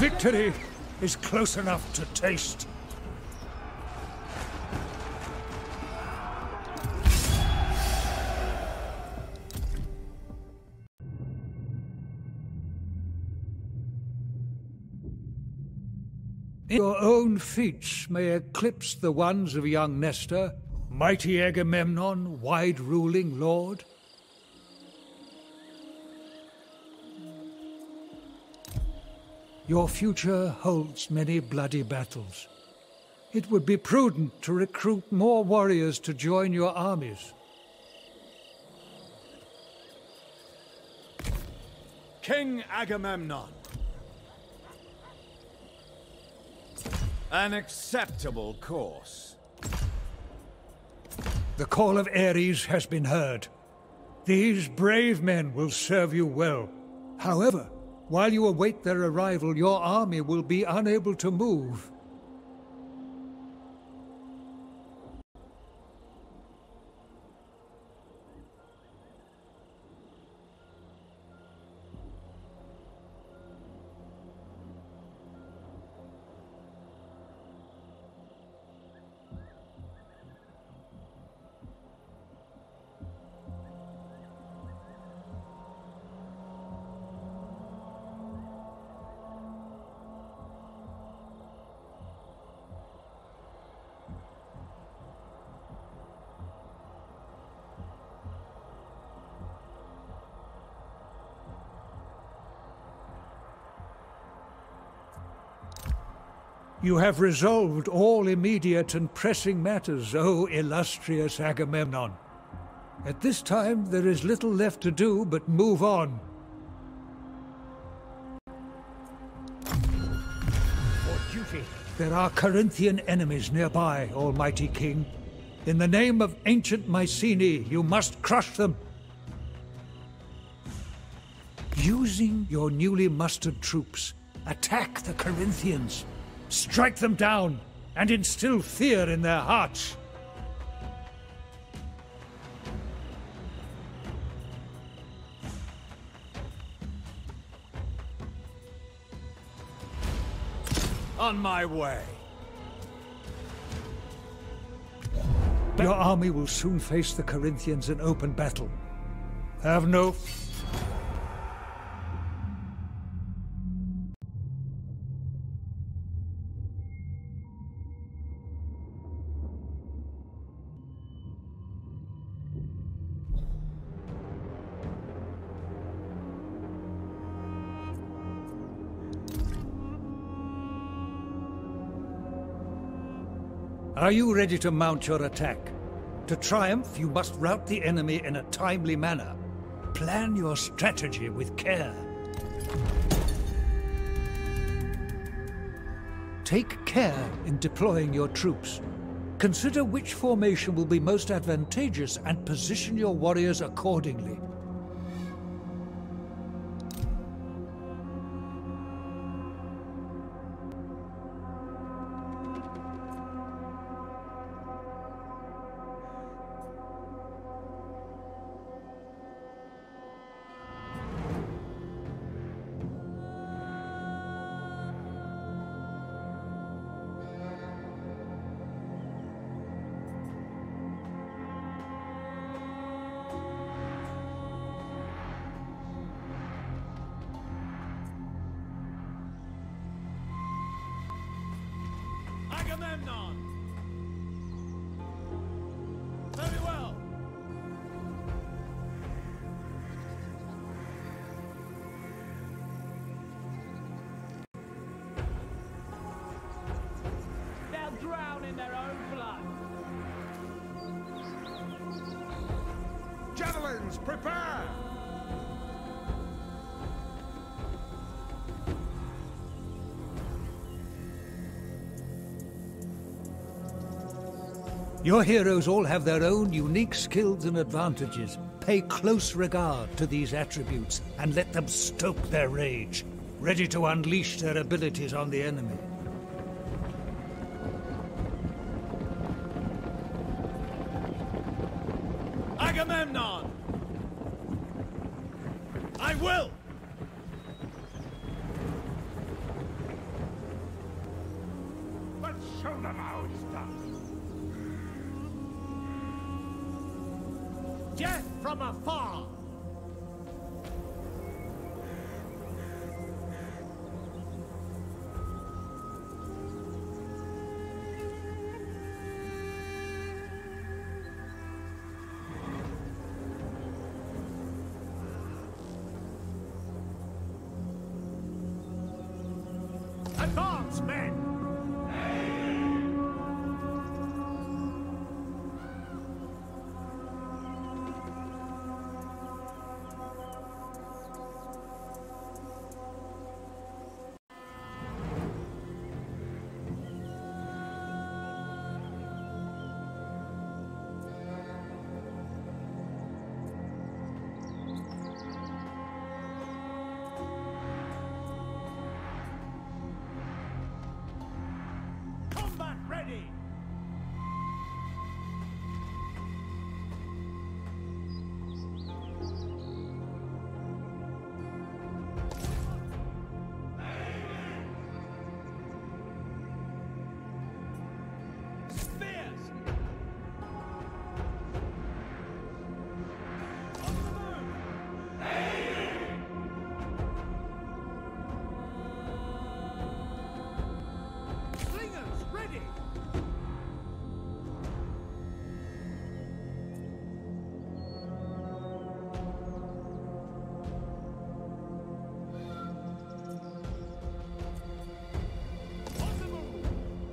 Victory is close enough to taste. Your own feats may eclipse the ones of young Nestor, mighty Agamemnon, wide-ruling lord. Your future holds many bloody battles. It would be prudent to recruit more warriors to join your armies. King Agamemnon. An acceptable course. The call of Ares has been heard. These brave men will serve you well. However, while you await their arrival, your army will be unable to move. You have resolved all immediate and pressing matters, O illustrious Agamemnon. At this time, there is little left to do but move on. For duty. There are Corinthian enemies nearby, Almighty King. In the name of ancient Mycenae, you must crush them. Using your newly mustered troops, attack the Corinthians. Strike them down, and instill fear in their hearts. On my way. Your army will soon face the Corinthians in open battle. Have no... Are you ready to mount your attack? To triumph, you must rout the enemy in a timely manner. Plan your strategy with care. Take care in deploying your troops. Consider which formation will be most advantageous and position your warriors accordingly. Agamemnon! Very well! They'll drown in their own blood! Javelins, prepare! Your heroes all have their own unique skills and advantages. Pay close regard to these attributes and let them stoke their rage, ready to unleash their abilities on the enemy. Agamemnon! I will! Show them how it's done. Death from afar! Advance, men! Combat ready! Spears! On the move! Slingers ready! On the move!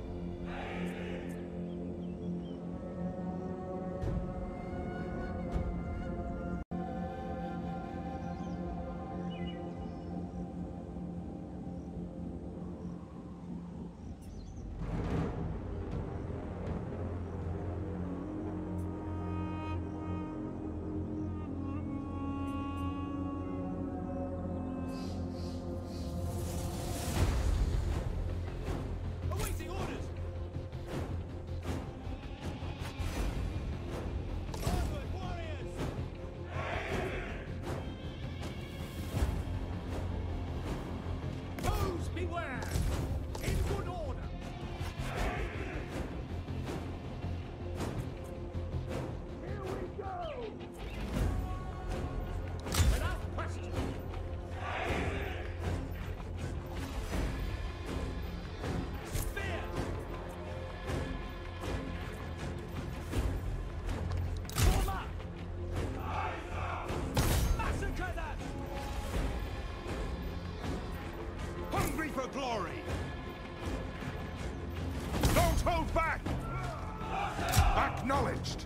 Awaiting orders! Onward, warriors! Foes beware! In good order! Here we go! Without question! Spear! Form up! Massacre them! Hungry for glory! Don't hold back! Acknowledged!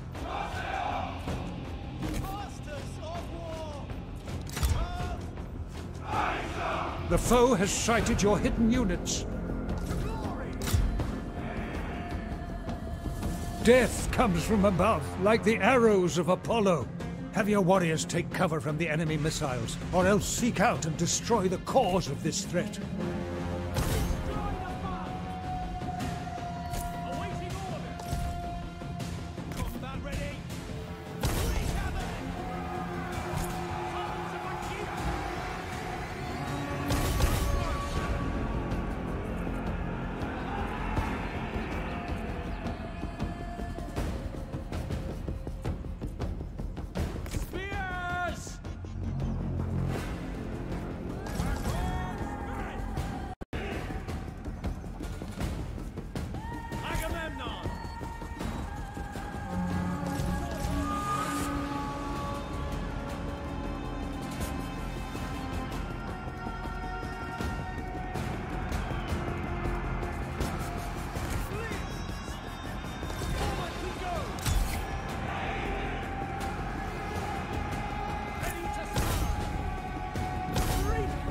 Masters of war! The foe has sighted your hidden units. Glory! Death comes from above, like the arrows of Apollo. Have your warriors take cover from the enemy missiles, or else seek out and destroy the cause of this threat. Awaiting orders! Combat ready! Wreak havoc! Sons of Akira! Spears! Agamemnon! Forward we go! Ready to start! Reach!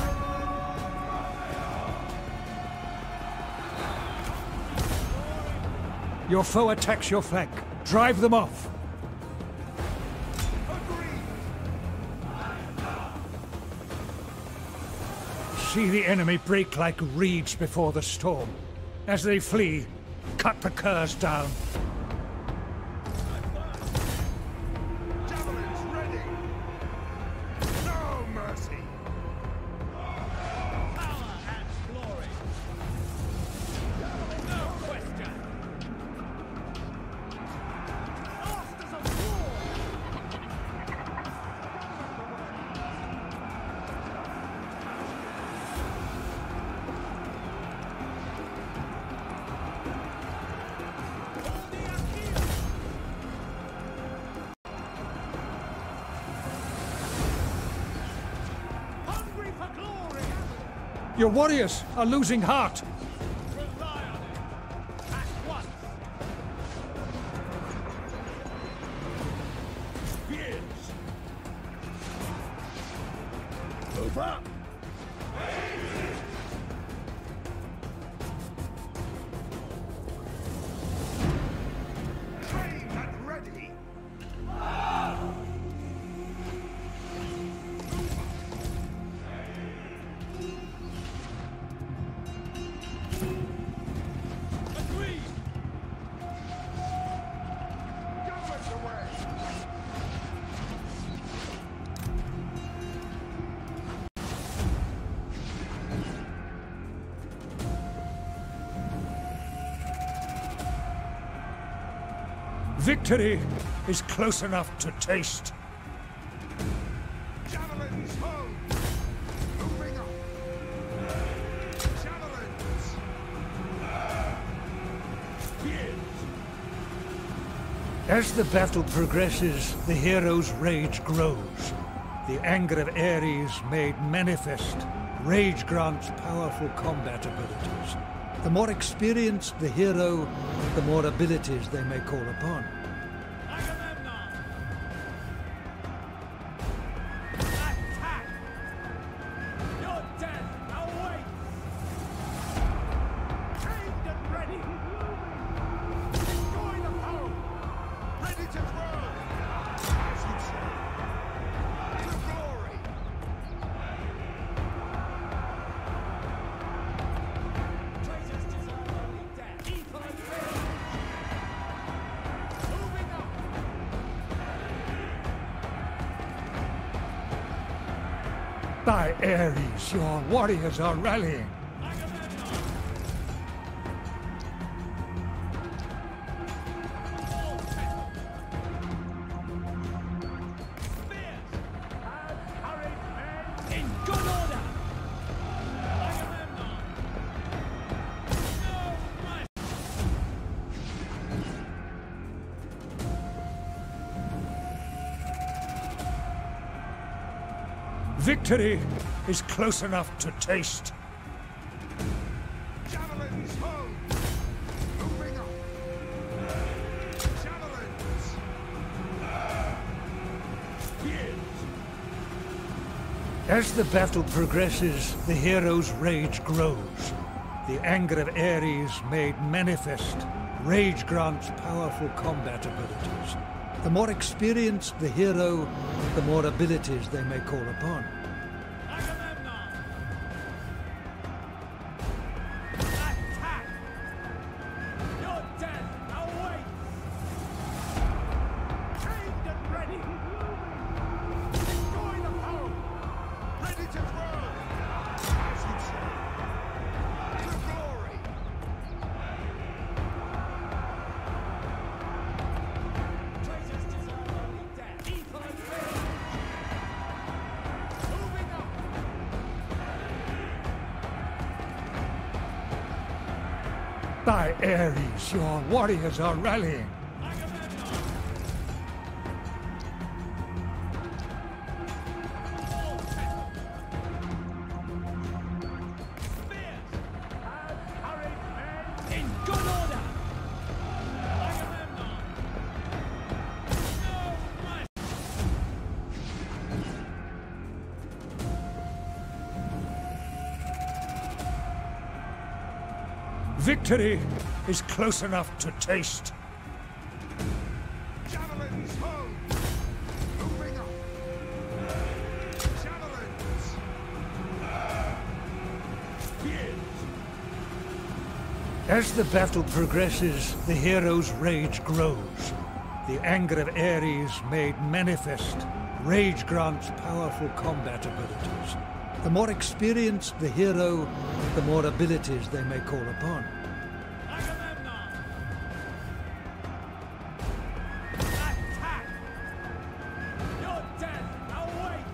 Your foe attacks your flank. Drive them off. Agreed! See the enemy break like reeds before the storm. As they flee, cut the curs down. Javelins ready! No mercy! Power and glory! No! for glory! Your warriors are losing heart. Rely on it! At once! Spears! Move up! Trained and ready! Agreed! Javelins away! Victory is close enough to taste. Javelins home! Moving up! Javelins! Spears! As the battle progresses, the hero's rage grows. The anger of Ares made manifest. Rage grants powerful combat abilities. The more experienced the hero, the more abilities they may call upon. Agamemnon! Attack! Your death awaits! Trained and ready! Destroy the foe! Ready to throw! As you say. To glory! Traitors deserve only death! Evil and rage! Moving up! By Ares, your warriors are rallying. Agamemnon! All settled! Spears! Have courage, men! In good order! Agamemnon! No mercy! Victory is close enough to taste. Javelins home! Moving up! Javelins! Spears! As the battle progresses, the hero's rage grows. The anger of Ares made manifest. Rage grants powerful combat abilities. The more experienced the hero, the more abilities they may call upon. Agamemnon! Attack! Your death awaits! Trained and ready! Destroy the foe! Ready to throw! As you say. To glory! Traitors deserve only death! Evil and rage! Moving up! By Ares, your warriors are rallying. Agamemnon! All settled! Spears! Have courage, men! In good order! Agamemnon! No mercy! Victory is close enough to taste. Javelins home! Moving up! Javelins! Spears! As the battle progresses, the hero's rage grows. The anger of Ares made manifest. Rage grants powerful combat abilities. The more experienced the hero, the more abilities they may call upon. Agamemnon! Attack! Your death awaits!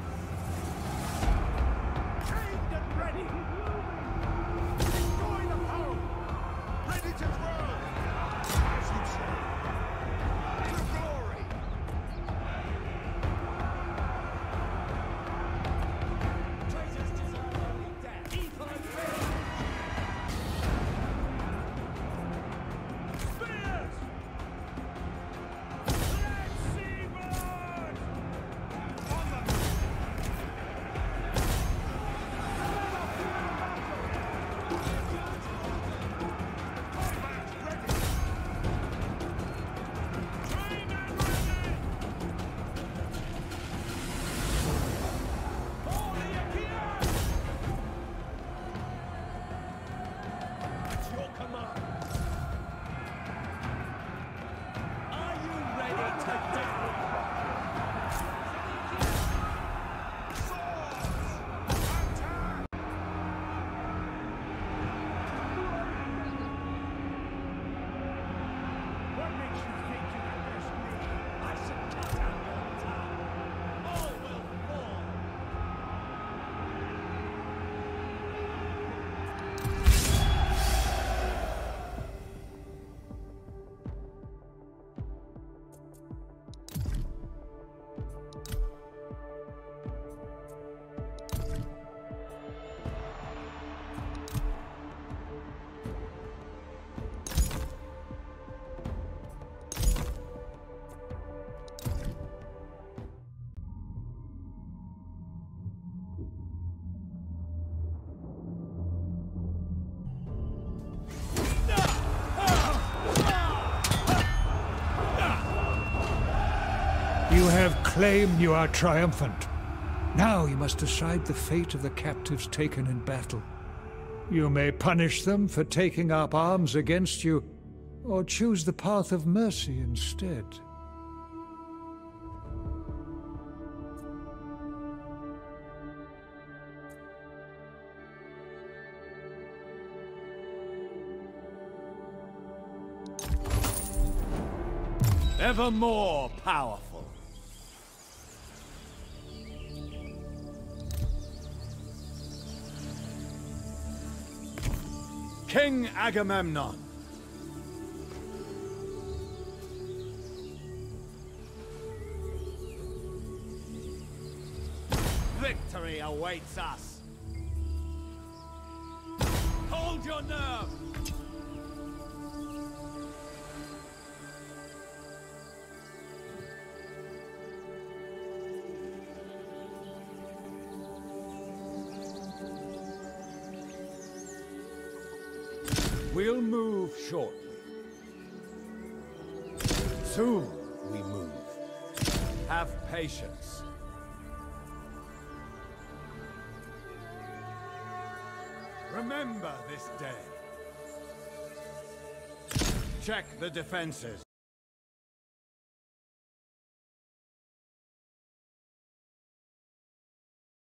Trained and ready! Destroy the foe! Ready to throw! As you say. To glory! Traitors deserve claim you are triumphant. Now you must decide the fate of the captives taken in battle. You may punish them for taking up arms against you, or choose the path of mercy instead. Ever more powerful. King Agamemnon. Victory awaits us. Hold your nerve. We'll move shortly. Soon we move. Have patience. Remember this day. Check the defenses.